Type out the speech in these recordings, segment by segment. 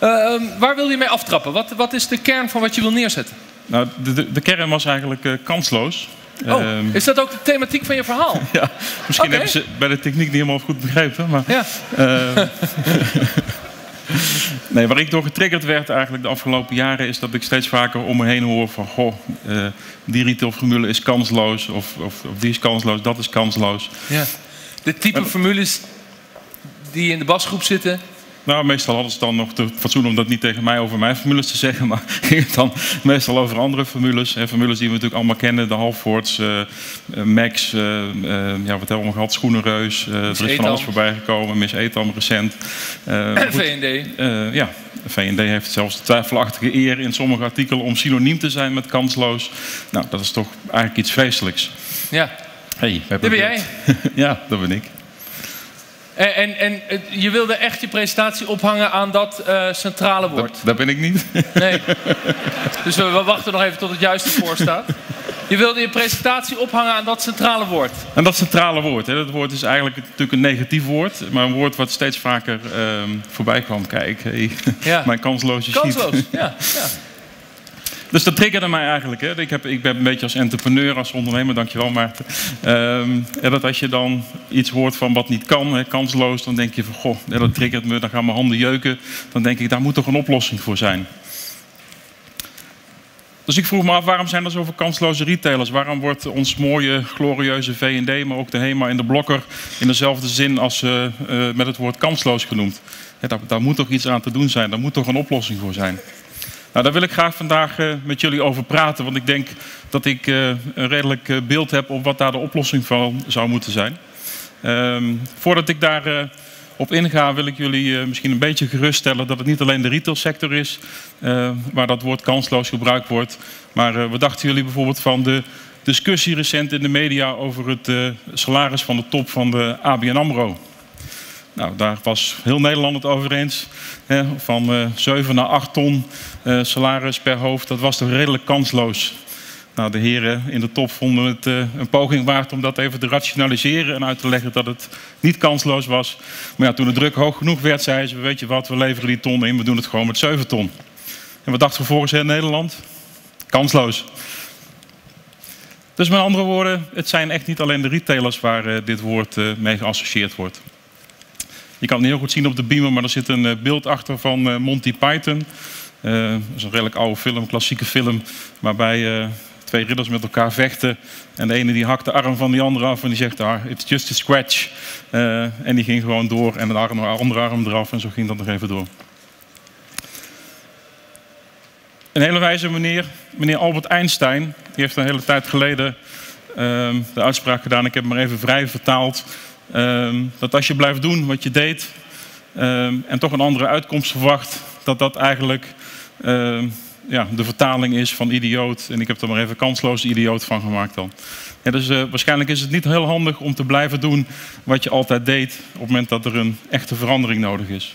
Waar wil je mee aftrappen? Wat is de kern van wat je wil neerzetten? Nou, de kern was eigenlijk kansloos. Is dat ook de thematiek van je verhaal? Ja, misschien hebben ze bij de techniek niet helemaal goed begrepen. Maar, ja. Nee, waar ik door getriggerd werd eigenlijk de afgelopen jaren is dat ik steeds vaker om me heen hoor van die retailformule is kansloos of die is kansloos, dat is kansloos. Ja. De type formules die in de basgroep zitten? Nou, meestal hadden ze dan nog te fatsoen om dat niet tegen mij over mijn formules te zeggen, maar ging het dan meestal over andere formules. Formules die we natuurlijk allemaal kennen, de Halfords, Max, wat hebben we gehad, Schoenenreus, er is van alles voorbij gekomen, Miss Etam recent. V&D. Ja, V&D heeft zelfs de twijfelachtige eer in sommige artikelen om synoniem te zijn met kansloos. Nou, dat is toch eigenlijk iets vreselijks. Ja, hey, dat ben jij. Ja, dat ben ik. En je wilde echt je presentatie ophangen aan dat centrale woord? Dat ben ik niet. Nee. Dus we wachten nog even tot het juiste voor staat. Je wilde je presentatie ophangen aan dat centrale woord? Aan dat centrale woord. Hè. Dat woord is eigenlijk natuurlijk een negatief woord. Maar een woord wat steeds vaker voorbij kwam. Kijk, ja. Mijn kansloze sheet. Kansloos, ja. Dus dat triggerde mij eigenlijk. Hè. Ik ben een beetje als entrepreneur, als ondernemer, dankjewel Maarten. Dat als je dan iets hoort van wat niet kan, hè, kansloos, dan denk je van dat triggert me, dan gaan mijn handen jeuken. Dan denk ik, daar moet toch een oplossing voor zijn. Dus ik vroeg me af, waarom zijn er zoveel kansloze retailers? Waarom wordt ons mooie, glorieuze V&D, maar ook de HEMA en de Blokker in dezelfde zin als met het woord kansloos genoemd? Ja, daar moet toch iets aan te doen zijn, daar moet toch een oplossing voor zijn. Nou, daar wil ik graag vandaag met jullie over praten, want ik denk dat ik een redelijk beeld heb op wat daar de oplossing van zou moeten zijn. Voordat ik daar op inga, wil ik jullie misschien een beetje geruststellen dat het niet alleen de retailsector is waar dat woord kansloos gebruikt wordt. Maar we dachten jullie bijvoorbeeld van de discussie recent in de media over het salaris van de top van de ABN AMRO. Nou, daar was heel Nederland het over eens. Van 7 naar 8 ton salaris per hoofd, dat was toch redelijk kansloos. Nou, de heren in de top vonden het een poging waard om dat even te rationaliseren en uit te leggen dat het niet kansloos was. Maar ja, toen de druk hoog genoeg werd, zeiden ze, weet je wat, we leveren die ton in, we doen het gewoon met 7 ton. En wat dachten vervolgens in Nederland? Kansloos. Dus met andere woorden, het zijn echt niet alleen de retailers waar dit woord mee geassocieerd wordt. Je kan het niet heel goed zien op de beamer, maar er zit een beeld achter van Monty Python. Dat is een redelijk oude film, klassieke film, waarbij twee ridders met elkaar vechten. En de ene die hakt de arm van die andere af en die zegt, it's just a scratch. En die ging gewoon door en de andere arm eraf en zo ging dat nog even door. Een hele wijze meneer Albert Einstein, die heeft een hele tijd geleden de uitspraak gedaan, ik heb hem maar even vrij vertaald. Dat als je blijft doen wat je deed en toch een andere uitkomst verwacht, dat eigenlijk de vertaling is van idioot. En ik heb er maar even kansloos idioot van gemaakt dan. Ja, dus waarschijnlijk is het niet heel handig om te blijven doen wat je altijd deed op het moment dat er een echte verandering nodig is.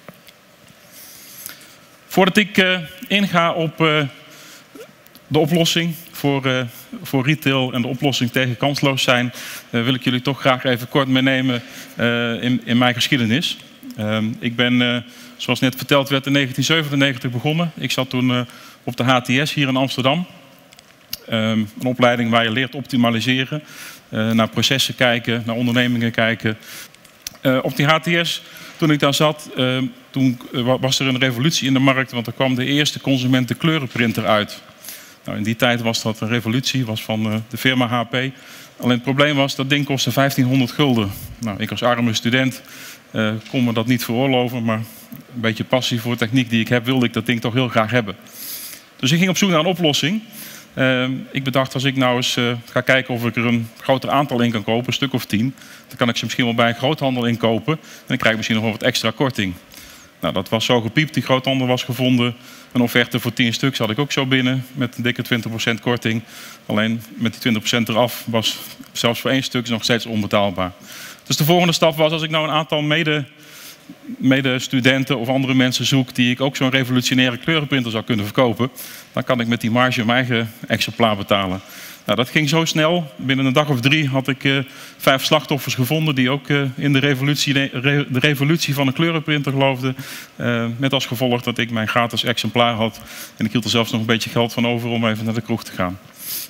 Voordat ik inga op de oplossing voor retail en de oplossing tegen kansloos zijn, wil ik jullie toch graag even kort meenemen in mijn geschiedenis. Ik ben, zoals net verteld werd, in 1997 begonnen. Ik zat toen op de HTS hier in Amsterdam. Een opleiding waar je leert optimaliseren, naar processen kijken, naar ondernemingen kijken. Op die HTS, toen ik daar zat, toen was er een revolutie in de markt, want er kwam de eerste consumentenkleurenprinter uit. Nou, in die tijd was dat een revolutie, was van de firma HP. Alleen het probleem was, dat ding kostte 1500 gulden. Nou, ik als arme student kon me dat niet veroorloven, maar een beetje passie voor techniek die ik heb, wilde ik dat ding toch heel graag hebben. Dus ik ging op zoek naar een oplossing. Ik bedacht, als ik nou eens ga kijken of ik er een groter aantal in kan kopen, een stuk of 10, dan kan ik ze misschien wel bij een groothandel inkopen en dan krijg ik misschien nog wel wat extra korting. Nou, dat was zo gepiept, die groothandel was gevonden. Een offerte voor 10 stuks had ik ook zo binnen met een dikke 20% korting. Alleen met die 20% eraf was zelfs voor 1 stuk nog steeds onbetaalbaar. Dus de volgende stap was, als ik nou een aantal medestudenten of andere mensen zoek die ik ook zo'n revolutionaire kleurenprinter zou kunnen verkopen, dan kan ik met die marge mijn eigen exemplaar betalen. Nou, dat ging zo snel. Binnen een dag of 3 had ik 5 slachtoffers gevonden die ook in de revolutie van een kleurenprinter geloofden. Met als gevolg dat ik mijn gratis exemplaar had. En ik hield er zelfs nog een beetje geld van over om even naar de kroeg te gaan.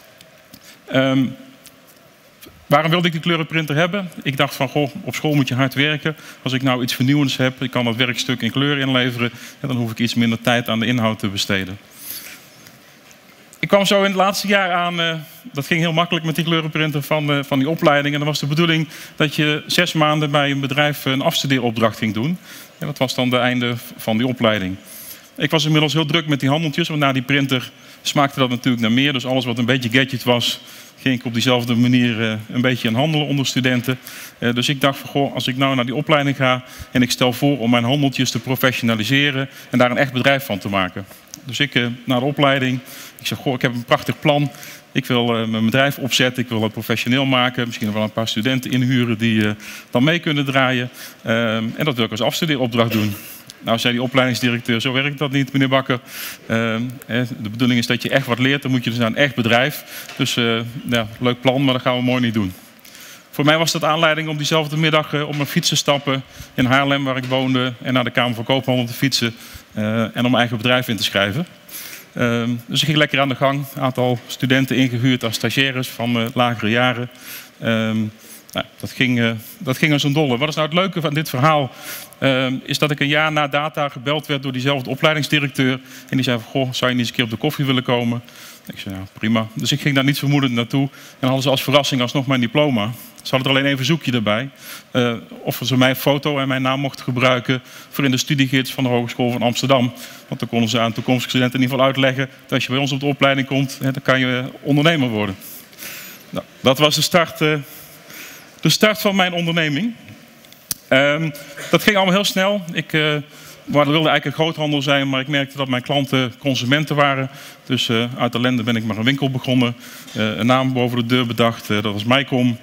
Waarom wilde ik die kleurenprinter hebben? Ik dacht van, goh, op school moet je hard werken. Als ik nou iets vernieuwends heb, ik kan dat werkstuk in kleur inleveren. En dan hoef ik iets minder tijd aan de inhoud te besteden. Ik kwam zo in het laatste jaar aan, dat ging heel makkelijk met die kleurenprinter van die opleiding. En dan was de bedoeling dat je 6 maanden bij een bedrijf een afstudeeropdracht ging doen. En dat was dan het einde van die opleiding. Ik was inmiddels heel druk met die handeltjes, want na die printer smaakte dat natuurlijk naar meer. Dus alles wat een beetje gadget was, ging ik op diezelfde manier een beetje aan handelen onder studenten. Dus ik dacht van, goh, als ik nou naar die opleiding ga en ik stel voor om mijn handeltjes te professionaliseren en daar een echt bedrijf van te maken. Dus ik naar de opleiding, ik zeg, goh, ik heb een prachtig plan. Ik wil mijn bedrijf opzetten, ik wil het professioneel maken. Misschien wel een paar studenten inhuren die dan mee kunnen draaien. En dat wil ik als afstudeeropdracht doen. Nou, zei die opleidingsdirecteur, zo werkt dat niet, meneer Bakker. De bedoeling is dat je echt wat leert, dan moet je dus naar een echt bedrijf. Dus ja, leuk plan, maar dat gaan we mooi niet doen. Voor mij was dat aanleiding om diezelfde middag op mijn fiets te stappen in Haarlem, waar ik woonde, en naar de Kamer van Koophandel te fietsen en om mijn eigen bedrijf in te schrijven. Dus ik ging lekker aan de gang. Een aantal studenten ingehuurd als stagiaires van lagere jaren. Nou, dat ging als een dolle. Wat is nou het leuke van dit verhaal? Is dat ik een jaar na data gebeld werd door diezelfde opleidingsdirecteur. En die zei van, goh, zou je niet eens een keer op de koffie willen komen? Ik zei, ja, prima. Dus ik ging daar niet vermoedend naartoe. En dan hadden ze als verrassing alsnog mijn diploma. Ze hadden er alleen even een verzoekje erbij. Of ze mijn foto en mijn naam mochten gebruiken voor in de studiegids van de Hogeschool van Amsterdam. Want dan konden ze aan toekomstige studenten in ieder geval uitleggen dat als je bij ons op de opleiding komt, dan kan je ondernemer worden. Nou, dat was de start van mijn onderneming. Dat ging allemaal heel snel. Ik wilde eigenlijk een groothandel zijn, maar ik merkte dat mijn klanten consumenten waren. Dus uit ellende ben ik maar een winkel begonnen. Een naam boven de deur bedacht, dat was Mycom.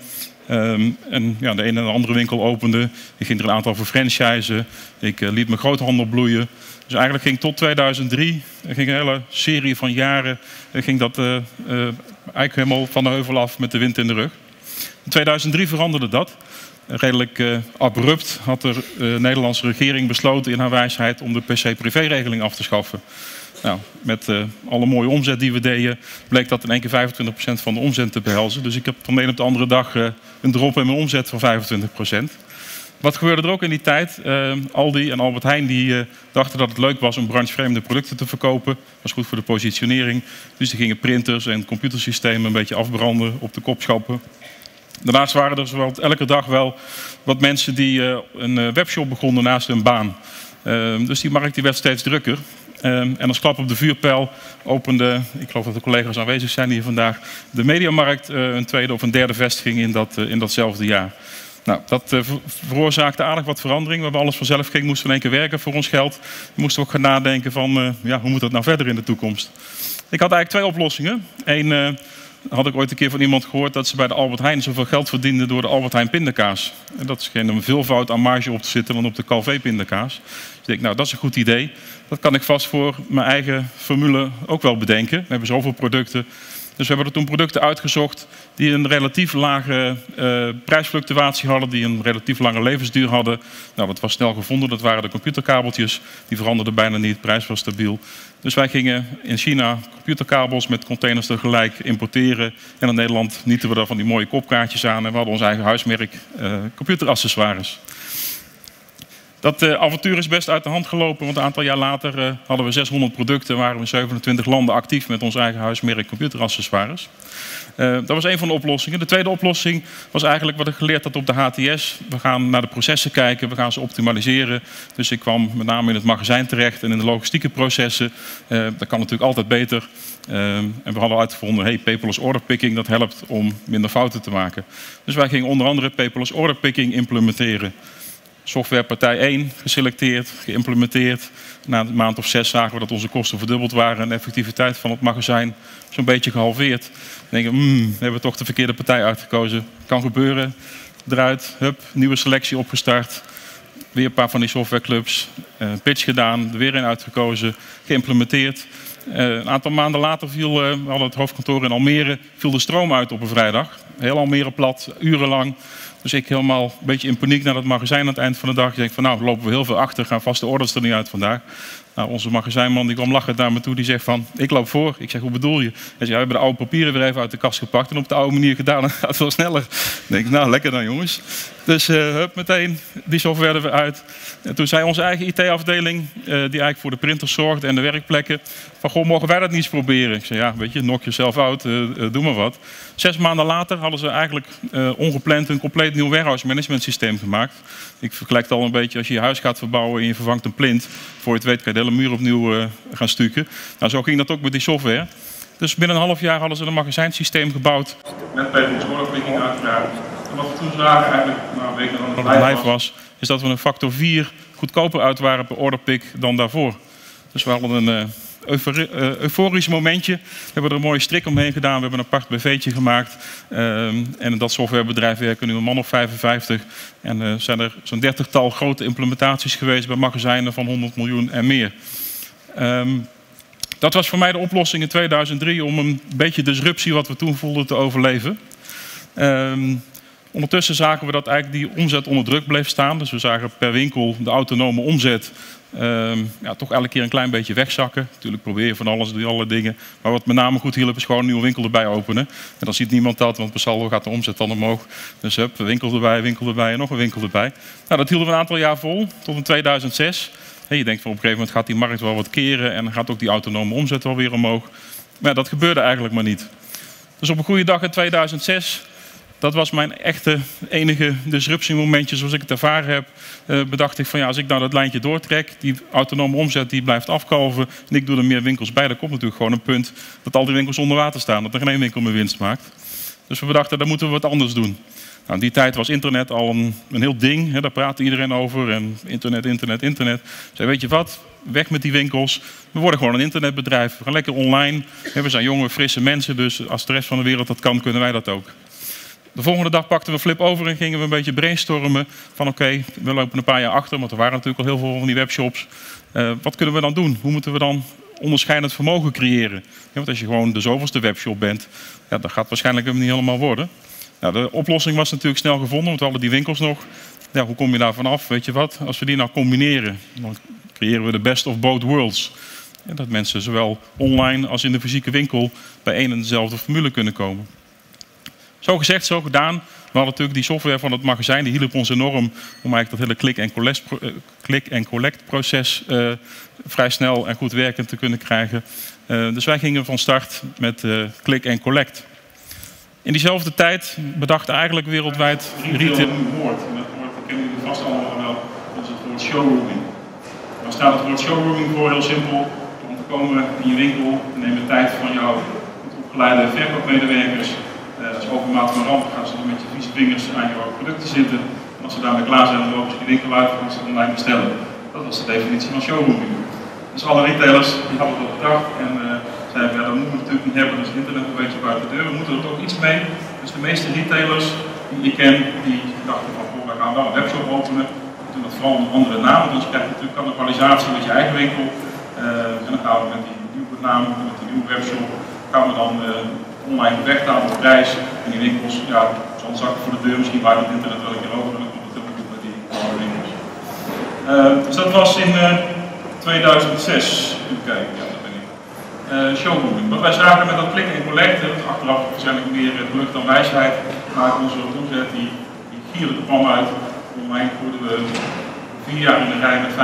En ja, de ene en de andere winkel opende. Ik ging er een aantal voor franchisen. Ik liet mijn groothandel bloeien. Dus eigenlijk ging tot 2003, ging een hele serie van jaren, ging dat eigenlijk helemaal van de heuvel af met de wind in de rug. In 2003 veranderde dat. Redelijk abrupt had de Nederlandse regering besloten in haar wijsheid om de PC-privé-regeling af te schaffen. Nou, met alle mooie omzet die we deden, bleek dat in één keer 25% van de omzet te behelzen. Dus ik heb van de een op de andere dag een drop in mijn omzet van 25%. Wat gebeurde er ook in die tijd? Aldi en Albert Heijn die dachten dat het leuk was om branchevreemde producten te verkopen. Dat was goed voor de positionering. Dus die gingen printers en computersystemen een beetje afbranden op de kopschappen. Daarnaast waren er zowel elke dag wel wat mensen die een webshop begonnen naast hun baan. Dus die markt die werd steeds drukker. En als klap op de vuurpijl opende, ik geloof dat de collega's aanwezig zijn hier vandaag, de Mediamarkt een tweede of een derde vestiging in datzelfde jaar. Nou, dat veroorzaakte aardig wat verandering. We hebben alles vanzelf ging, moesten we in één keer werken voor ons geld. We moesten ook gaan nadenken van, ja, hoe moet dat nou verder in de toekomst? Ik had eigenlijk 2 oplossingen. Eén had ik ooit een keer van iemand gehoord dat ze bij de Albert Heijn zoveel geld verdienden door de Albert Heijn pindakaas. En dat is geen veelvoud aan marge op te zitten dan op de Calvé pindakaas. Dus ik denk, nou, dat is een goed idee. Dat kan ik vast voor mijn eigen formule ook wel bedenken. We hebben zoveel producten. Dus we hebben er toen producten uitgezocht die een relatief lage prijsfluctuatie hadden, die een relatief lange levensduur hadden. Nou, dat was snel gevonden, dat waren de computerkabeltjes. Die veranderden bijna niet, de prijs was stabiel. Dus wij gingen in China computerkabels met containers tegelijk importeren. En in Nederland nieten we daar van die mooie kopkaartjes aan en we hadden ons eigen huismerk computeraccessoires. Dat avontuur is best uit de hand gelopen, want een aantal jaar later hadden we 600 producten en waren we in 27 landen actief met ons eigen huismerk computeraccessoires. Dat was een van de oplossingen. De tweede oplossing was eigenlijk wat ik geleerd had op de HTS. We gaan naar de processen kijken, we gaan ze optimaliseren. Dus ik kwam met name in het magazijn terecht en in de logistieke processen. Dat kan natuurlijk altijd beter. En we hadden uitgevonden, hey, paperless order picking, dat helpt om minder fouten te maken. Dus wij gingen onder andere paperless order picking implementeren. Softwarepartij 1 geselecteerd, geïmplementeerd. Na een maand of 6 zagen we dat onze kosten verdubbeld waren en de effectiviteit van het magazijn zo'n beetje gehalveerd. Dan denken we hebben we toch de verkeerde partij uitgekozen. Kan gebeuren. Eruit, hup, nieuwe selectie opgestart. weer een paar van die softwareclubs, pitch gedaan, er weer een uitgekozen, geïmplementeerd. Een aantal maanden later we hadden het hoofdkantoor in Almere, viel de stroom uit op een vrijdag. Heel Almere plat, urenlang. Dus ik helemaal een beetje in paniek naar het magazijn aan het eind van de dag. Ik denk van nou, lopen we heel veel achter, gaan vast de orders er niet uit vandaag. Nou, onze magazijnman die kwam lachend naar me toe, die zegt van, ik loop voor. Ik zeg, hoe bedoel je? Hij zegt, we hebben de oude papieren weer even uit de kast gepakt en op de oude manier gedaan, dan gaat het wel sneller. Ik denk, nou, lekker dan jongens. Dus meteen die software er weer uit. En toen zei onze eigen IT-afdeling, die eigenlijk voor de printers zorgt en de werkplekken, van goh, mogen wij dat niet eens proberen? Ik zei, ja, weet je, knock jezelf out, doe maar wat. 6 maanden later hadden ze eigenlijk ongepland een compleet nieuw warehouse management systeem gemaakt. Ik vergelijk het al een beetje, als je je huis gaat verbouwen en je vervangt een plint, voor je het weet kan je de hele muur opnieuw gaan stukken. Nou, zo ging dat ook met die software. Dus binnen een half jaar hadden ze een magazijnsysteem gebouwd. Met Paybox orderpicking uiteraard. En wat we toen zagen eigenlijk, nou, een week nadat het live was, is dat we een factor 4 goedkoper uit waren per orderpick dan daarvoor. Dus we hadden een euforisch momentje. We hebben er een mooie strik omheen gedaan. We hebben een apart BV'tje gemaakt. En in dat softwarebedrijf werken nu een man of 55. En zijn er zo'n 30-tal grote implementaties geweest bij magazijnen van 100 miljoen en meer. Dat was voor mij de oplossing in 2003 om een beetje disruptie wat we toen voelden te overleven. Ondertussen zagen we dat eigenlijk die omzet onder druk bleef staan. Dus we zagen per winkel de autonome omzet toch elke keer een klein beetje wegzakken. Natuurlijk probeer je van alles, doe je allerlei dingen. Maar wat met name goed hielp is gewoon een nieuwe winkel erbij openen. En dan ziet niemand dat, want per saldo gaat de omzet dan omhoog. Dus winkel erbij en nog een winkel erbij. Nou, dat hielden we een aantal jaar vol, tot in 2006. Je denkt van op een gegeven moment gaat die markt wel wat keren en dan gaat ook die autonome omzet wel weer omhoog. Maar ja, dat gebeurde eigenlijk maar niet. Dus op een goede dag in 2006, dat was mijn echte enige disruptiemomentje zoals ik het ervaren heb, bedacht ik van ja, als ik nou dat lijntje doortrek, die autonome omzet die blijft afkalven en ik doe er meer winkels bij, dan komt natuurlijk gewoon een punt dat al die winkels onder water staan, dat er geen één winkel meer winst maakt. Dus we bedachten, dan moeten we wat anders doen. Nou, in die tijd was internet al een heel ding, hè, daar praatte iedereen over en internet. Zei, weet je wat, weg met die winkels, we worden gewoon een internetbedrijf, we gaan lekker online. We zijn jonge, frisse mensen, dus als de rest van de wereld dat kan, kunnen wij dat ook. De volgende dag pakten we flip over en gingen we een beetje brainstormen van oké, we lopen een paar jaar achter, want er waren natuurlijk al heel veel van die webshops. Wat kunnen we dan doen? Hoe moeten we dan onderscheidend vermogen creëren? Ja, want als je gewoon de zoveelste webshop bent, ja, dat gaat waarschijnlijk niet helemaal worden. Nou, de oplossing was natuurlijk snel gevonden, want we hadden die winkels nog. Ja, hoe kom je daar vanaf? Weet je wat? Als we die nou combineren, dan creëren we de best of both worlds. Ja, dat mensen zowel online als in de fysieke winkel bij één en dezelfde formule kunnen komen. Zo gezegd, zo gedaan. We hadden natuurlijk die software van het magazijn, die hielp ons enorm om eigenlijk dat hele click-and-collect proces vrij snel en goed werkend te kunnen krijgen. Dus wij gingen van start met click-and-collect. In diezelfde tijd bedachten eigenlijk wereldwijd retail. Een woord, en dat woord kennen jullie vast allemaal wel, dat is het woord showrooming. Daar staat het woord showrooming voor, heel simpel. Om te komen in je winkel, neem de tijd van jouw goed opgeleide verkoopmedewerkers. Als overmaat van ramp gaan ze dan met je vieze vingers aan jouw producten zitten. En als ze daarmee klaar zijn, dan lopen ze die winkel uit en gaan ze online bestellen. Dat was de definitie van showrooming. Dus alle retailers die hadden dat bedacht en zeiden ja, dat moeten we natuurlijk niet hebben, dus internet een beetje buiten de deur. We moeten er toch iets mee. Dus de meeste retailers die ik ken, die dachten van we gaan wel een webshop openen. We doen dat vooral onder andere namen, dus je krijgt natuurlijk cannibalisatie met je eigen winkel. En dan gaan we met die nieuwe naam, met die nieuwe webshop, gaan we dan online weghalen op de prijs. En die winkels, ja, zo'n zakken voor de deur, misschien waar het internet wel een keer over, dan komt het helemaal goed met die andere winkels. Dus dat was in 2006. Even kijken, ja, dat ben ik. Showrooming. Wat wij zagen met dat click en collect, dat is achteraf waarschijnlijk meer geluk dan wijsheid, maar onze omzet die gierde kwam uit. Online groeiden we 4 jaar in de rij met 500%.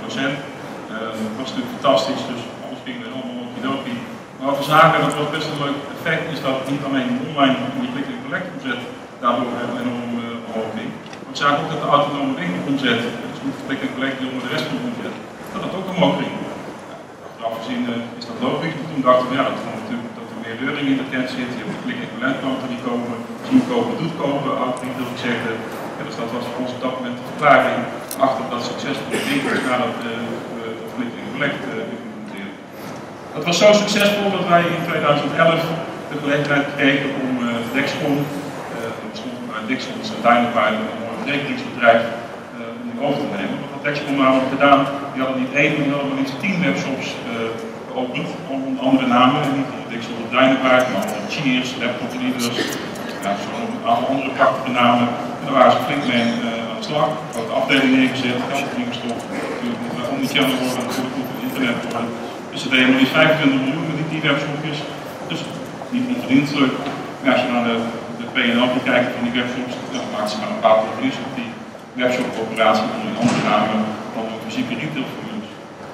Dat was natuurlijk fantastisch, dus alles ging er helemaal okidoki. Maar wat we zagen, dat was best een leuk effect, is dat niet alleen online die click en collect omzet daardoor enorm omhoog ging. We zagen ook dat de autonome winkelomzet, dus niet de click en collect die onder de rest van de omzet, dat dat ook omhoog ging. Achteraf gezien is dat logisch, maar toen dachten we ja, dat komt natuurlijk dat er meer reuring in de tent zit. Je hebt de click en collect klanten die komen, zien kopen, doet kopen, oud-niet wil ik zeggen. Ja, dus dat was voor ons op dat moment de verklaring achter dat succesvolle winkels nadat we dat click en collect implementeerden. Dat was zo succesvol dat wij in 2011 de gelegenheid kregen om Dexcom, dat bestond uit Dixons en Dynapile, een mooi verzekeringsbedrijf, om die over te nemen. Dexcom namelijk gedaan. Die hadden niet 1, maar die hadden maar iets 10 webshops geopend. Onder andere namen. Niet Dexcom of Dynapack, maar ook Cheers, Laptop Leaders. Ja, zo'n aantal andere prachtige namen. En daar waren ze flink mee aan de slag. Ook de afdeling neergezet, geld erin gestopt. Natuurlijk omnichannel worden, natuurlijk op het internet worden. Dus ze deden nog eens 25 miljoen met die webshopjes. Dus niet onverdienstelijk. Maar als je naar de P&L moet kijken van die webshops, dan maakt ze maar een paar verlies op die webshop-operatie onder een andere namen dan een fysieke retailformules.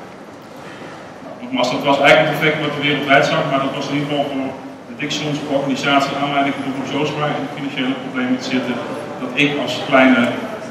Nogmaals, dat was eigenlijk het effect wat de wereldwijd zag, maar dat was in ieder geval voor de Dixons organisatie aanleiding om zo zwaar in de financiële problemen te zitten, dat ik als kleine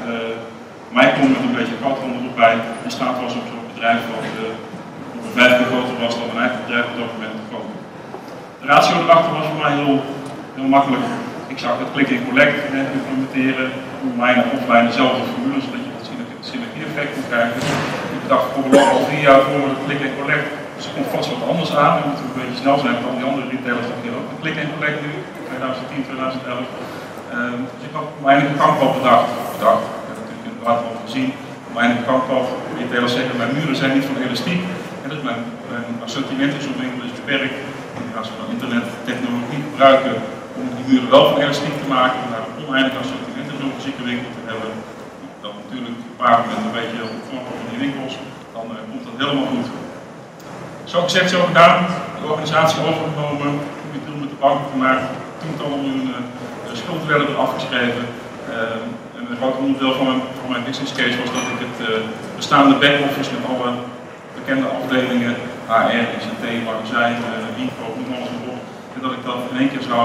Micron met een beetje koudhandel erbij in staat was om zo'n bedrijf wat op een 5 keer groter was dan mijn eigen bedrijf op dat moment te kopen. De ratio erachter was voor mij heel makkelijk. Ik zag het click and collect implementeren, online en offline dezelfde formule, zodat je het synergie-effect kon krijgen. Ik dacht, voor al 3 jaar voor het click and collect, dus er komt vast wat anders aan. We moeten een beetje snel zijn, want al die andere retailers hebben ook een click and collect nu, 2010, 2011. Dus ik had mijn eigen gangpad bedacht. Ik heb natuurlijk inderdaad al gezien. Mijn eigen gangpad, retailers zeggen, mijn muren zijn niet van elastiek. En dus mijn assortiment is op winkel is beperkt. En als we dan internettechnologie gebruiken om die muren wel van elastiek te maken, om daar een oneindig assortiment in zo'n fysieke winkel te hebben, dat natuurlijk gepaard met een beetje opvangen van die winkels, dan komt dat helemaal goed. Zo gezegd, zo gedaan, de organisatie overgenomen, ik doe met de bank gemaakt, tientallen miljoenen schulden werden er afgeschreven. En een groot onderdeel van mijn business case was dat ik het bestaande back-office met alle bekende afdelingen, HR, ICT, magazijn, inkoop, noem alles maar op, en dat ik dat in één keer zou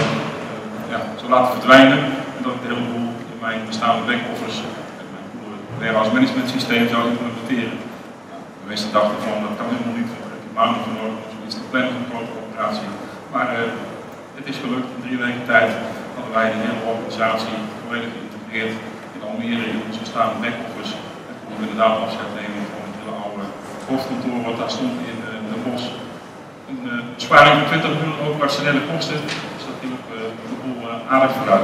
laten verdwijnen en dat ik de hele boel in mijn bestaande back-office en mijn warehouse management systeem zou implementeren. De meeste dachten van dat kan helemaal niet, daar heb je maanden voor nodig om zoiets te plannen van een grote operatie. Maar het is gelukt, in 3 weken tijd hadden wij de hele organisatie volledig geïntegreerd in Almere in onze bestaande back-office. En konden we inderdaad afscheid nemen van het hele oude hoofdkantoor wat daar stond in Den Bosch. Een besparing van 20 miljoen ook personele kosten, dus dat ging op de boel aardig vooruit.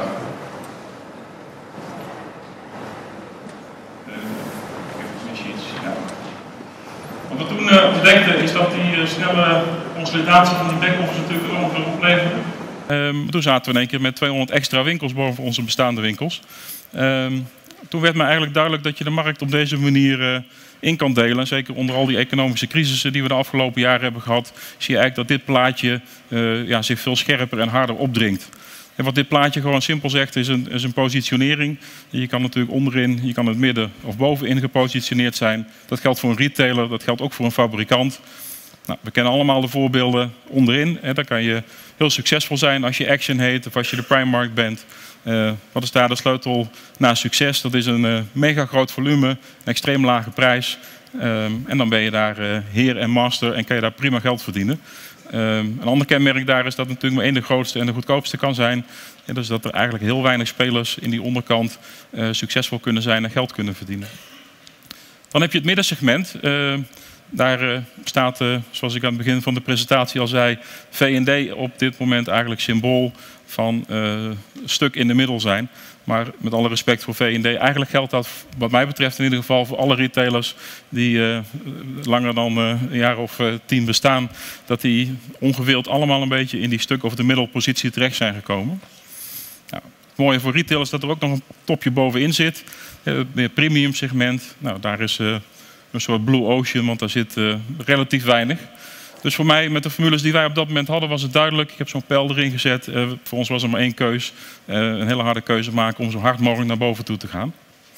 Wat we toen ontdekten is dat die snelle consolidatie van die back-office natuurlijk enorm veel opleverde. Toen zaten we in één keer met 200 extra winkels boven onze bestaande winkels. Toen werd me eigenlijk duidelijk dat je de markt op deze manier in kan delen. Zeker onder al die economische crisissen die we de afgelopen jaren hebben gehad, zie je eigenlijk dat dit plaatje zich veel scherper en harder opdringt. En wat dit plaatje gewoon simpel zegt is een positionering. Je kan natuurlijk onderin, je kan in het midden of bovenin gepositioneerd zijn. Dat geldt voor een retailer, dat geldt ook voor een fabrikant. Nou, we kennen allemaal de voorbeelden onderin. Daar kan je heel succesvol zijn als je Action heet of als je de Primark bent. Wat is daar de sleutel naar succes? Dat is een mega groot volume, een extreem lage prijs. En dan ben je daar heer en master en kan je daar prima geld verdienen. Een ander kenmerk daar is dat het natuurlijk maar één de grootste en de goedkoopste kan zijn. Dus dat er eigenlijk heel weinig spelers in die onderkant succesvol kunnen zijn en geld kunnen verdienen. Dan heb je het middensegment. Daar staat, zoals ik aan het begin van de presentatie al zei, V&D op dit moment eigenlijk symbool van stuk in de middel zijn. Maar met alle respect voor V&D, eigenlijk geldt dat wat mij betreft in ieder geval voor alle retailers die langer dan een jaar of 10 bestaan, dat die ongewild allemaal een beetje in die stuk of de middelpositie terecht zijn gekomen. Nou, het mooie voor retailers is dat er ook nog een topje bovenin zit, het meer premium segment. Nou, daar is een soort blue ocean, want daar zit relatief weinig. Dus voor mij, met de formules die wij op dat moment hadden, was het duidelijk. Ik heb zo'n pijl erin gezet. Voor ons was er maar één keus. Een hele harde keuze maken om zo hard mogelijk naar boven toe te gaan.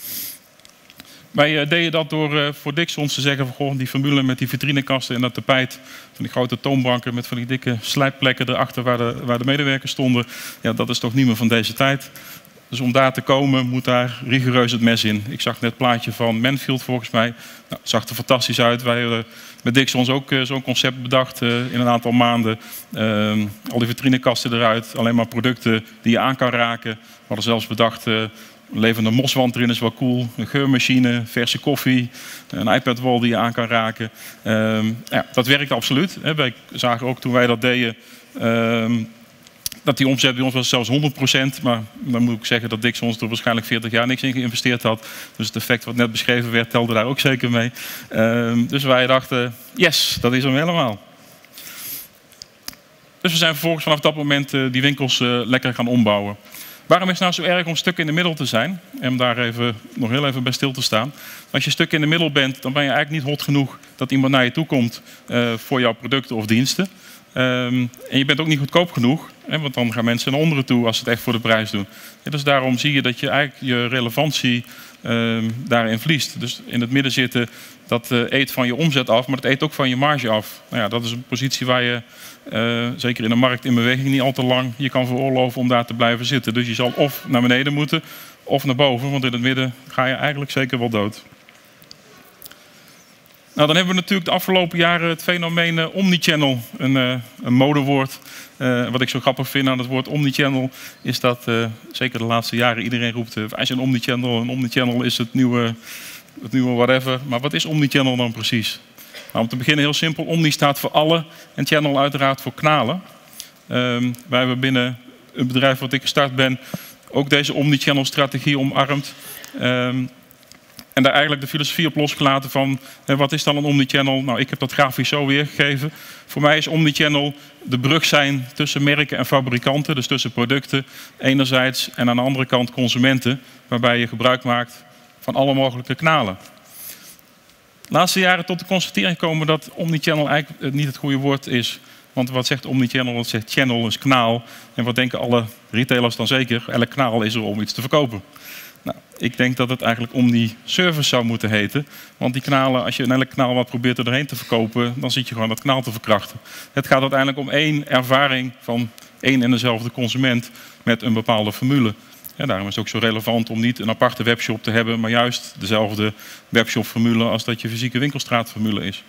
Wij deden dat door voor Dixons te zeggen van goh, die formule met die vitrinekasten en dat tapijt, van die grote toonbanken met van die dikke slijpplekken erachter waar de medewerkers stonden. Ja, dat is toch niet meer van deze tijd. Dus om daar te komen moet daar rigoureus het mes in. Ik zag net het plaatje van Manfield volgens mij. Nou, het zag er fantastisch uit. Wij hebben met Dixons ook zo'n concept bedacht in een aantal maanden. Al die vitrinekasten eruit. Alleen maar producten die je aan kan raken. We hadden zelfs bedacht, een levende moswand erin is wel cool. Een geurmachine, verse koffie. Een iPad-wall die je aan kan raken. Dat werkt absoluut. Wij zagen ook toen wij dat deden dat die omzet bij ons was zelfs 100%. Maar dan moet ik zeggen dat Dixons er waarschijnlijk 40 jaar niks in geïnvesteerd had. Dus het effect wat net beschreven werd, telde daar ook zeker mee. Dus wij dachten, yes, dat is hem helemaal. Dus we zijn vervolgens vanaf dat moment die winkels lekker gaan ombouwen. Waarom is het nou zo erg om stuk in de middel te zijn? En om daar nog heel even bij stil te staan. Als je stuk in de middel bent, dan ben je eigenlijk niet hot genoeg dat iemand naar je toe komt voor jouw producten of diensten. En je bent ook niet goedkoop genoeg, want dan gaan mensen naar onderen toe als ze het echt voor de prijs doen. Dus daarom zie je dat je eigenlijk je relevantie daarin verliest. Dus in het midden zitten, dat eet van je omzet af, maar dat eet ook van je marge af. Nou ja, dat is een positie waar je, zeker in een markt in beweging, niet al te lang je kan veroorloven om daar te blijven zitten. Dus je zal of naar beneden moeten of naar boven, want in het midden ga je eigenlijk zeker wel dood. Nou, dan hebben we natuurlijk de afgelopen jaren het fenomeen omnichannel, een modewoord. Wat ik zo grappig vind aan het woord omnichannel is dat, zeker de laatste jaren, iedereen roept wij zijn omnichannel en omnichannel is het nieuwe whatever. Maar wat is omnichannel dan precies? Nou, om te beginnen heel simpel, omni staat voor alle en channel uiteraard voor kanalen. Wij hebben binnen het bedrijf wat ik gestart ben ook deze omnichannel strategie omarmd. En daar eigenlijk de filosofie op losgelaten van wat is dan een omnichannel? Nou, ik heb dat grafisch zo weergegeven. Voor mij is omnichannel de brug zijn tussen merken en fabrikanten, dus tussen producten enerzijds en aan de andere kant consumenten, waarbij je gebruik maakt van alle mogelijke kanalen. De laatste jaren tot de constatering komen dat omnichannel eigenlijk niet het goede woord is. Want wat zegt omnichannel? Wat zegt channel is kanaal. En wat denken alle retailers dan zeker? Elk kanaal is er om iets te verkopen. Nou, ik denk dat het eigenlijk omni-service zou moeten heten. Want die kanalen, als je in elk kanaal wat probeert er doorheen te verkopen, dan zit je gewoon dat kanaal te verkrachten. Het gaat uiteindelijk om één ervaring van één en dezelfde consument met een bepaalde formule. En daarom is het ook zo relevant om niet een aparte webshop te hebben, maar juist dezelfde webshopformule als dat je fysieke winkelstraatformule is.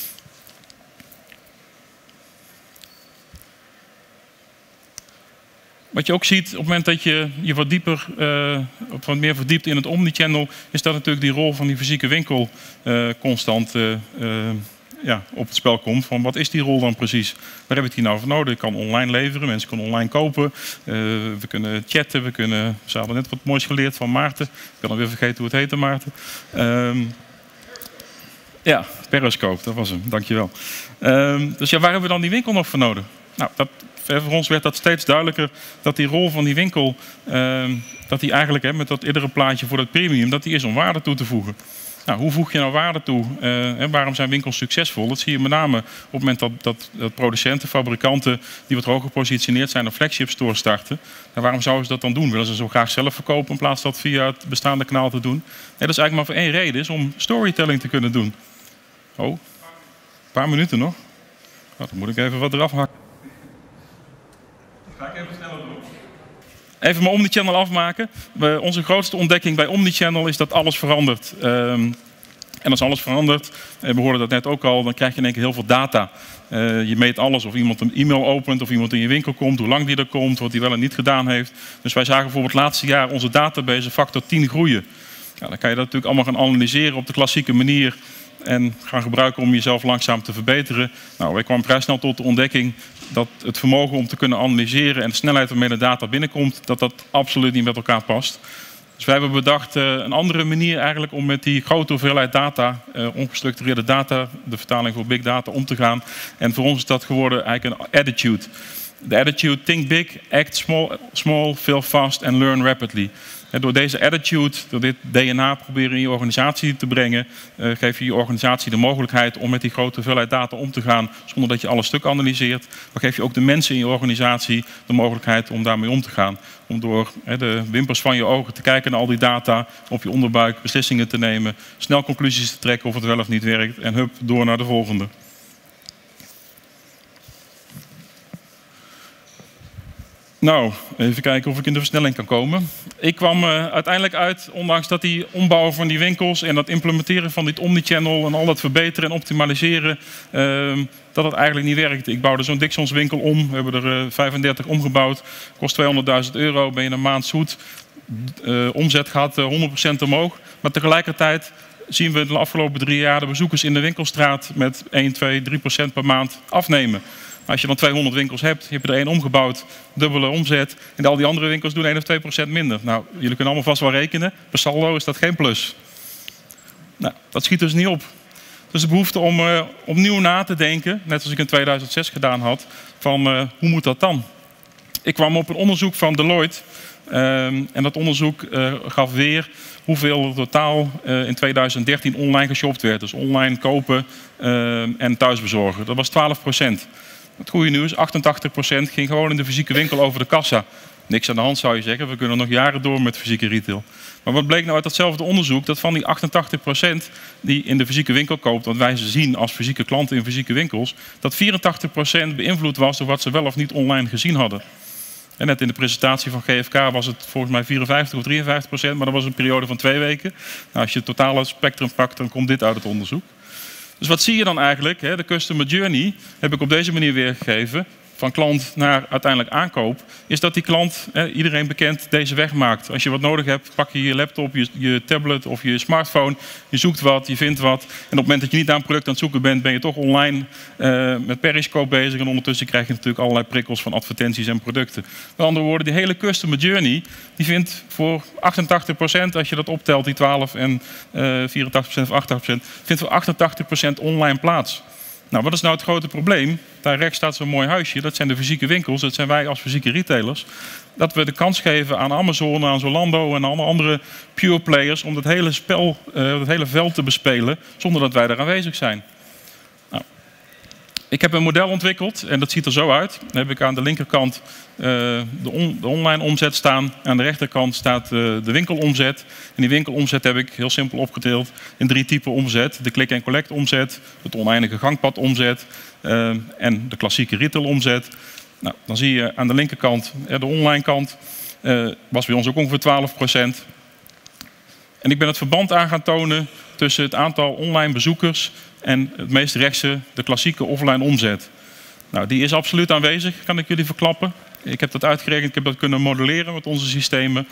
Wat je ook ziet op het moment dat je je wat dieper, wat meer verdiept in het omnichannel, is dat natuurlijk die rol van die fysieke winkel constant op het spel komt. Van wat is die rol dan precies? Waar heb ik het hier nou voor nodig? Ik kan online leveren, mensen kunnen online kopen, we kunnen chatten, ze hadden net wat moois geleerd van Maarten. Ik ben alweer vergeten hoe het heette, Maarten. Ja, Periscope, dat was hem, dankjewel. Dus ja, waar hebben we dan die winkel nog voor nodig? Nou, voor ons werd dat steeds duidelijker dat die rol van die winkel, dat die eigenlijk met dat eerdere plaatje voor dat premium, dat die is om waarde toe te voegen. Nou, hoe voeg je nou waarde toe? En waarom zijn winkels succesvol? Dat zie je met name op het moment dat producenten, fabrikanten die wat hoger gepositioneerd zijn, een flagship store starten. En waarom zouden ze dat dan doen? Willen ze zo graag zelf verkopen in plaats van dat via het bestaande kanaal te doen? Dat is eigenlijk maar voor één reden, is om storytelling te kunnen doen. Oh, een paar minuten nog. Nou, dan moet ik even wat eraf hakken. Ga ik even sneller door. Even mijn omnichannel afmaken. Onze grootste ontdekking bij omnichannel is dat alles verandert. En als alles verandert, we hoorden dat net ook al, dan krijg je in één keer heel veel data. Je meet alles, of iemand een e-mail opent, of iemand in je winkel komt, hoe lang die er komt, wat hij wel en niet gedaan heeft. Dus wij zagen bijvoorbeeld het laatste jaar onze database factor 10 groeien. Nou, dan kan je dat natuurlijk allemaal gaan analyseren op de klassieke manier en gaan gebruiken om jezelf langzaam te verbeteren. Nou, wij kwamen vrij snel tot de ontdekking dat het vermogen om te kunnen analyseren en de snelheid waarmee de data binnenkomt, dat absoluut niet met elkaar past. Dus wij hebben bedacht een andere manier eigenlijk om met die grote hoeveelheid data, ongestructureerde data, de vertaling voor big data, om te gaan. En voor ons is dat geworden eigenlijk een attitude. De attitude, think big, act small, fail fast and learn rapidly. En door deze attitude, door dit DNA proberen in je organisatie te brengen, geef je je organisatie de mogelijkheid om met die grote hoeveelheid data om te gaan zonder dat je alle stuk analyseert. Maar geef je ook de mensen in je organisatie de mogelijkheid om daarmee om te gaan. Om door de wimpers van je ogen te kijken naar al die data, op je onderbuik beslissingen te nemen, snel conclusies te trekken of het wel of niet werkt en hup, door naar de volgende. Nou, even kijken of ik in de versnelling kan komen. Ik kwam uiteindelijk uit, ondanks dat die ombouwen van die winkels en dat implementeren van dit omnichannel en al dat verbeteren en optimaliseren, dat het eigenlijk niet werkte. Ik bouwde zo'n Dixons winkel om, we hebben er 35 omgebouwd, kost €200.000, ben je een maand zoet, omzet gaat 100% omhoog. Maar tegelijkertijd zien we de afgelopen 3 jaar de bezoekers in de winkelstraat met 1, 2, 3% per maand afnemen. Als je dan 200 winkels hebt, heb je er 1 omgebouwd, dubbele omzet. En al die andere winkels doen 1 of 2% minder. Nou, jullie kunnen allemaal vast wel rekenen. Per saldo is dat geen plus. Nou, dat schiet dus niet op. Dus de behoefte om opnieuw na te denken, net als ik in 2006 gedaan had, van hoe moet dat dan? Ik kwam op een onderzoek van Deloitte. En dat onderzoek gaf weer hoeveel er totaal in 2013 online geshopt werd. Dus online kopen en thuisbezorgen. Dat was 12%. Het goede nieuws, 88% ging gewoon in de fysieke winkel over de kassa. Niks aan de hand zou je zeggen, we kunnen nog jaren door met fysieke retail. Maar wat bleek nou uit datzelfde onderzoek? Dat van die 88% die in de fysieke winkel koopt, wat wij ze zien als fysieke klanten in fysieke winkels, dat 84% beïnvloed was door wat ze wel of niet online gezien hadden. En net in de presentatie van GFK was het volgens mij 54 of 53%, maar dat was een periode van 2 weken. Nou, als je het totale spectrum pakt, dan komt dit uit het onderzoek. Dus wat zie je dan eigenlijk? De customer journey heb ik op deze manier weergegeven. Van klant naar uiteindelijk aankoop, is dat die klant, iedereen bekend, deze weg maakt. Als je wat nodig hebt, pak je je laptop, je tablet of je smartphone. Je zoekt wat, je vindt wat. En op het moment dat je niet naar een product aan het zoeken bent, ben je toch online met Periscope bezig. En ondertussen krijg je natuurlijk allerlei prikkels van advertenties en producten. Met andere woorden, die hele customer journey, die vindt voor 88%, als je dat optelt, die 12 en 84% of 88%, vindt voor 88% online plaats. Nou, wat is nou het grote probleem? Daar rechts staat zo'n mooi huisje. Dat zijn de fysieke winkels. Dat zijn wij als fysieke retailers. Dat we de kans geven aan Amazon, aan Zalando en alle andere pure players om dat hele spel, dat hele veld te bespelen zonder dat wij er aanwezig zijn. Nou, ik heb een model ontwikkeld en dat ziet er zo uit. Dan heb ik aan de linkerkant de online omzet staan. Aan de rechterkant staat de winkelomzet. En die winkelomzet heb ik heel simpel opgedeeld in 3 typen omzet. De click and collect omzet, het oneindige gangpad omzet en de klassieke retail omzet. Nou, dan zie je aan de linkerkant, de online kant, was bij ons ook ongeveer 12%. En ik ben het verband aan gaan tonen tussen het aantal online bezoekers en het meest rechtse, de klassieke offline omzet. Nou, die is absoluut aanwezig, kan ik jullie verklappen. Ik heb dat uitgerekend, ik heb dat kunnen modelleren met onze systemen.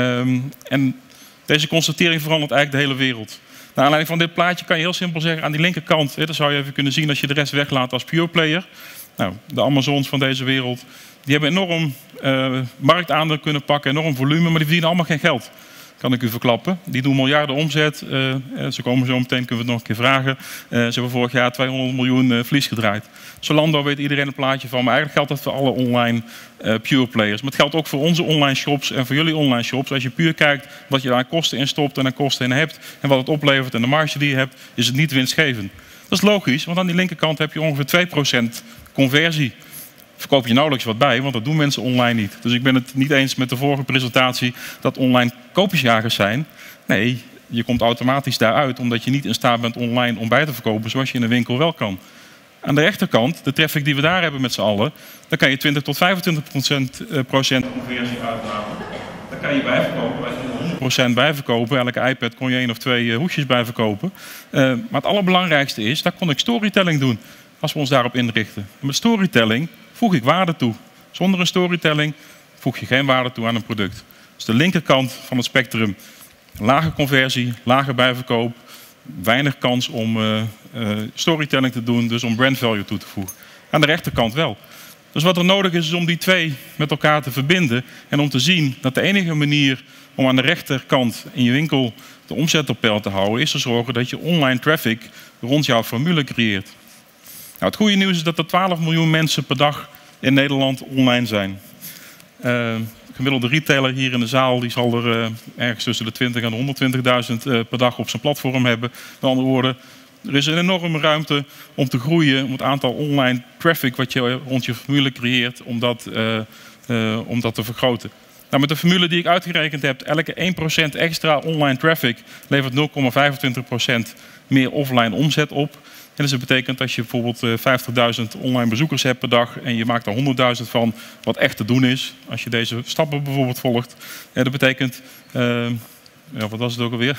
En deze constatering verandert eigenlijk de hele wereld. Naar aanleiding van dit plaatje kan je heel simpel zeggen, aan die linkerkant, dat zou je even kunnen zien als je de rest weglaat als pure player. Nou, de Amazons van deze wereld, die hebben enorm marktaandeel kunnen pakken, enorm volume, maar die verdienen allemaal geen geld. Kan ik u verklappen. Die doen miljarden omzet. Ze komen zo meteen, kunnen we het nog een keer vragen. Ze hebben vorig jaar 200 miljoen verlies gedraaid. Zalando weet iedereen een plaatje van, maar eigenlijk geldt dat voor alle online pure players. Maar het geldt ook voor onze online shops en voor jullie online shops. Als je puur kijkt wat je daar aan kosten in stopt en aan kosten in hebt en wat het oplevert en de marge die je hebt, is het niet winstgevend. Dat is logisch, want aan die linkerkant heb je ongeveer 2% conversie. Verkoop je nauwelijks wat bij, want dat doen mensen online niet. Dus ik ben het niet eens met de vorige presentatie dat online koopjesjagers zijn. Nee, je komt automatisch daaruit omdat je niet in staat bent online om bij te verkopen zoals je in een winkel wel kan. Aan de rechterkant, de traffic die we daar hebben met z'n allen, dan kan je 20 tot 25% conversie uithalen. Dan kan je bijverkopen. Wij kunnen 100% bijverkopen. Elke iPad kon je 1 of 2 hoesjes bijverkopen. Maar het allerbelangrijkste is, daar kon ik storytelling doen als we ons daarop inrichten. En met storytelling voeg ik waarde toe. Zonder een storytelling voeg je geen waarde toe aan een product. Dus de linkerkant van het spectrum, lage conversie, lage bijverkoop, weinig kans om storytelling te doen, dus om brand value toe te voegen. Aan de rechterkant wel. Dus wat er nodig is om die twee met elkaar te verbinden en om te zien dat de enige manier om aan de rechterkant in je winkel de omzet op peil te houden, is te zorgen dat je online traffic rond jouw formule creëert. Nou, het goede nieuws is dat er 12 miljoen mensen per dag in Nederland online zijn. De gemiddelde retailer hier in de zaal die zal er ergens tussen de 20 en 120.000 per dag op zijn platform hebben. Met andere woorden, er is een enorme ruimte om te groeien, om het aantal online traffic wat je rond je formule creëert, om dat te vergroten. Nou, met de formule die ik uitgerekend heb, elke 1% extra online traffic levert 0,25% meer offline omzet op. En dus dat betekent als je bijvoorbeeld 50.000 online bezoekers hebt per dag en je maakt er 100.000 van wat echt te doen is, als je deze stappen bijvoorbeeld volgt. Dat betekent, wat was het ook alweer?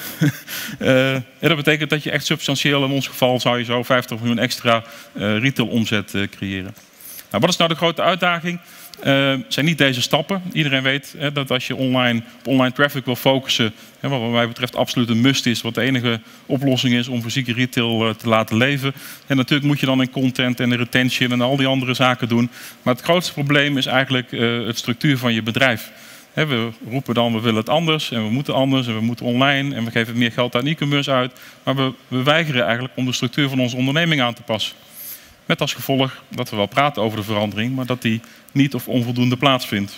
Dat betekent dat je echt substantieel, in ons geval zou je zo 50 miljoen extra retail omzet creëren. Nou, wat is nou de grote uitdaging? Zijn niet deze stappen. Iedereen weet dat als je op online traffic wil focussen, wat mij betreft absoluut een must is, wat de enige oplossing is om fysieke retail te laten leven. En natuurlijk moet je dan in content en in retention en al die andere zaken doen. Maar het grootste probleem is eigenlijk het structuur van je bedrijf. We roepen dan, we willen het anders en we moeten anders en we moeten online en we geven meer geld aan e-commerce uit. Maar we weigeren eigenlijk om de structuur van onze onderneming aan te passen. Met als gevolg dat we wel praten over de verandering, maar dat die niet of onvoldoende plaatsvindt.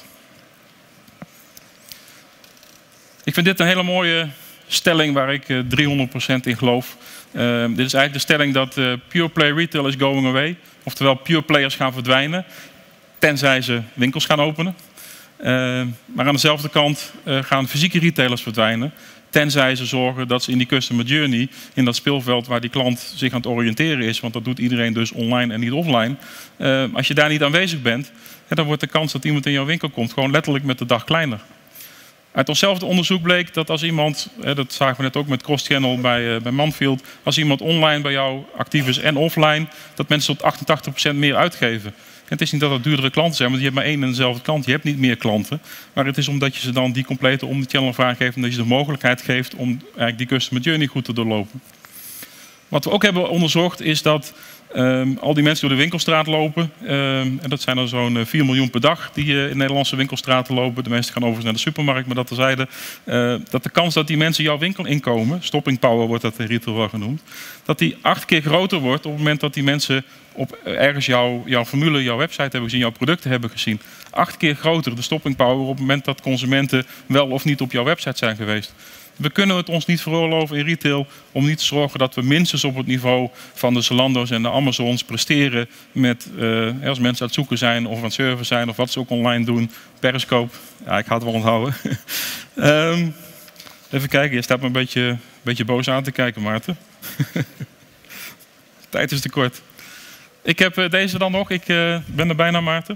Ik vind dit een hele mooie stelling waar ik 300% in geloof. Dit is eigenlijk de stelling dat pure play retail is going away. Oftewel pure players gaan verdwijnen, tenzij ze winkels gaan openen. Maar aan dezelfde kant gaan fysieke retailers verdwijnen, tenzij ze zorgen dat ze in die customer journey, in dat speelveld waar die klant zich aan het oriënteren is, want dat doet iedereen dus online en niet offline. Als je daar niet aanwezig bent, dan wordt de kans dat iemand in jouw winkel komt gewoon letterlijk met de dag kleiner. Uit onszelfde onderzoek bleek dat als iemand, dat zagen we net ook met cross-channel bij Manfield, als iemand online bij jou actief is en offline, dat mensen tot 88% meer uitgeven. En het is niet dat het duurdere klanten zijn, want je hebt maar één en dezelfde klant. Je hebt niet meer klanten. Maar het is omdat je ze dan die complete omnichannel vraag geeft en dat je de mogelijkheid geeft om eigenlijk die customer journey goed te doorlopen. Wat we ook hebben onderzocht is dat al die mensen door de winkelstraat lopen, en dat zijn er zo'n 4 miljoen per dag die in Nederlandse winkelstraten lopen. De meesten gaan overigens naar de supermarkt, maar dat terzijde. Dat de kans dat die mensen jouw winkel inkomen, stopping power wordt dat in retail wel genoemd, dat die 8 keer groter wordt op het moment dat die mensen op ergens jouw formule, jouw website hebben gezien, jouw producten hebben gezien. 8 keer groter de stopping power op het moment dat consumenten wel of niet op jouw website zijn geweest. We kunnen het ons niet veroorloven in retail om niet te zorgen dat we minstens op het niveau van de Zalando's en de Amazons presteren met, als mensen aan het zoeken zijn of aan het surfen zijn of wat ze ook online doen. Periscope, ja, ik ga het wel onthouden. Even kijken, je staat me een beetje boos aan te kijken, Maarten. Tijd is te kort. Ik heb deze dan nog, ik ben er bijna, Maarten.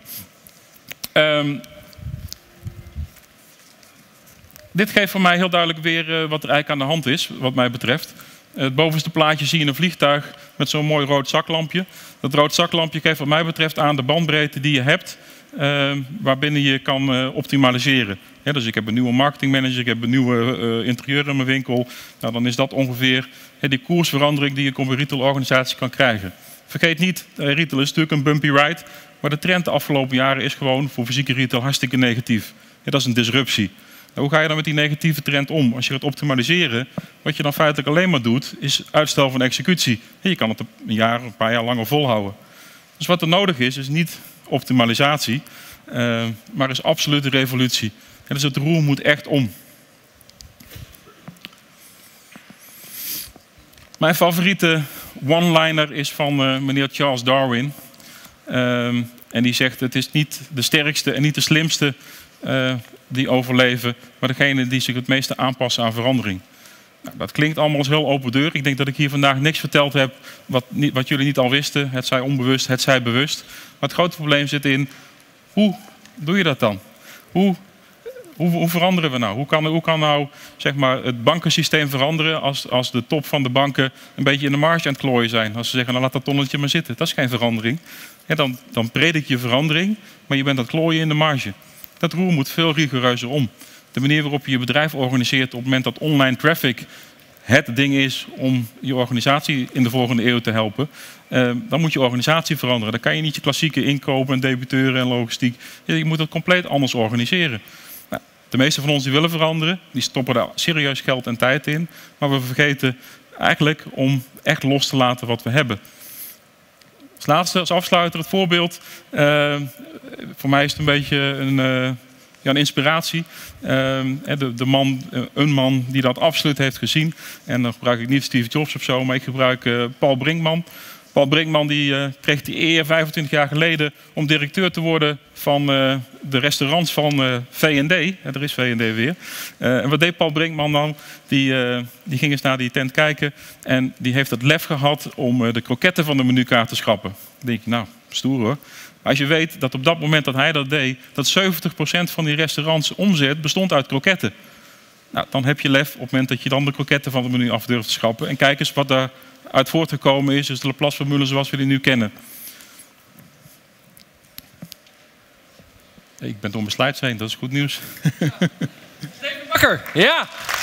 Dit geeft voor mij heel duidelijk weer wat er eigenlijk aan de hand is, wat mij betreft. Het bovenste plaatje zie je een vliegtuig met zo'n mooi rood zaklampje. Dat rood zaklampje geeft wat mij betreft aan de bandbreedte die je hebt, waarbinnen je kan optimaliseren. Ja, dus ik heb een nieuwe marketingmanager, ik heb een nieuwe interieur in mijn winkel. Nou, dan is dat ongeveer die koersverandering die ik op een retailorganisatie kan krijgen. Vergeet niet, retail is natuurlijk een bumpy ride, maar de trend de afgelopen jaren is gewoon voor fysieke retail hartstikke negatief. Ja, dat is een disruptie. Hoe ga je dan met die negatieve trend om? Als je gaat optimaliseren, wat je dan feitelijk alleen maar doet, is uitstel van executie. Je kan het een paar jaar langer volhouden. Dus wat er nodig is niet optimalisatie, maar is absolute revolutie. En dus het roer moet echt om. Mijn favoriete one-liner is van meneer Charles Darwin. En die zegt, het is niet de sterkste en niet de slimste die overleven, maar degene die zich het meeste aanpassen aan verandering. Nou, dat klinkt allemaal als heel open deur. Ik denk dat ik hier vandaag niks verteld heb wat jullie niet al wisten. Het zij onbewust, het zij bewust. Maar het grote probleem zit in, hoe doe je dat dan? Hoe veranderen we nou? Hoe kan nou zeg maar, het bankensysteem veranderen als de top van de banken een beetje in de marge aan het klooien zijn? Als ze zeggen, nou laat dat tonnetje maar zitten. Dat is geen verandering. Ja, dan predik je verandering, maar je bent aan het klooien in de marge. Dat roer moet veel rigoureuzer om. De manier waarop je je bedrijf organiseert op het moment dat online traffic het ding is om je organisatie in de volgende eeuw te helpen, dan moet je organisatie veranderen. Dan kan je niet je klassieke inkopen en debiteuren en logistiek. Je moet het compleet anders organiseren. Nou, de meeste van ons die willen veranderen, die stoppen daar serieus geld en tijd in. Maar we vergeten eigenlijk om echt los te laten wat we hebben. Als laatste, als afsluiter, het voorbeeld. Voor mij is het een beetje een inspiratie. Een man die dat absoluut heeft gezien. En dan gebruik ik niet Steve Jobs of zo, maar ik gebruik Paul Brinkmann. Paul Brinkmann die kreeg die eer 25 jaar geleden om directeur te worden van de restaurants van V&D. Er is V&D weer. En wat deed Paul Brinkmann dan? Die ging eens naar die tent kijken en die heeft het lef gehad om de kroketten van de menukaart te schrappen. Dan denk je, nou, stoer hoor. Als je weet dat op dat moment dat hij dat deed, dat 70% van die restaurants omzet bestond uit kroketten. Nou, dan heb je lef op het moment dat je dan de kroketten van het menu af durft te schrappen. En kijk eens wat daaruit voortgekomen is, dus de Laplace-formule zoals we die nu kennen. Ik ben door mijn slides heen, dat is goed nieuws. Steven Bakker, ja.